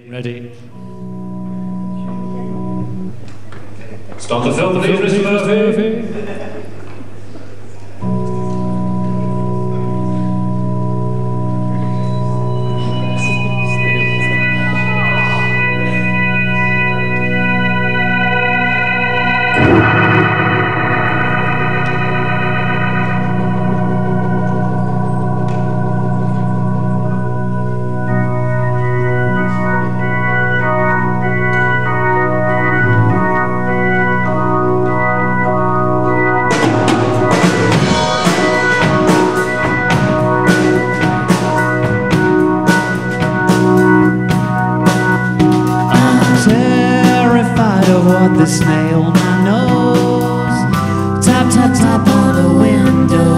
Ready. Start the film, please, Mr. Murphy. What the snailman knows. Tap, tap, tap on the window.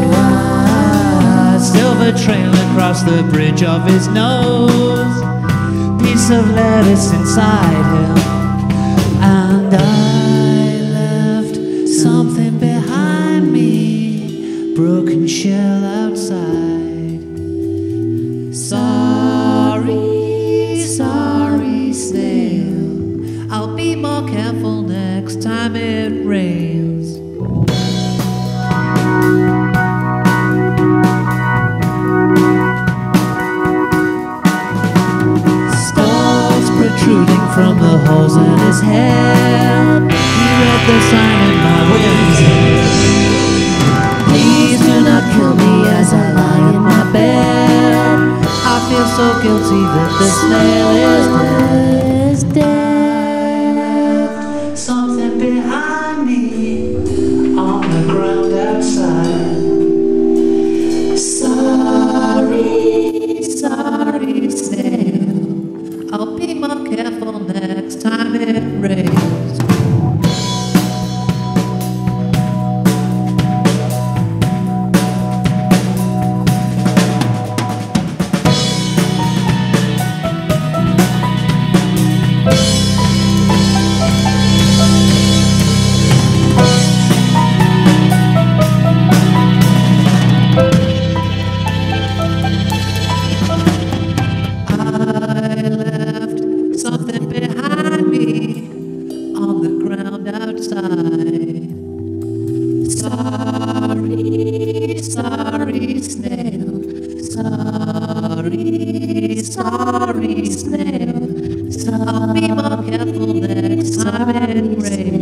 Silver trail across the bridge of his nose. Piece of lettuce inside him. And I left something behind me. Broken shell outside. Sorry, sorry, snail. I'll be more careful next time it rains. Stalks protruding from the holes in his head. He read the sign in my window. Please do not kill me as I lie in my bed. I feel so guilty that the snail is dead. Something behind me on the ground outside. Sorry, sorry, snail. I'll be more careful next time it rains. Something behind me on the ground outside. Sorry, sorry, snail. Sorry, sorry, snail. So I'll be more careful next time it rains.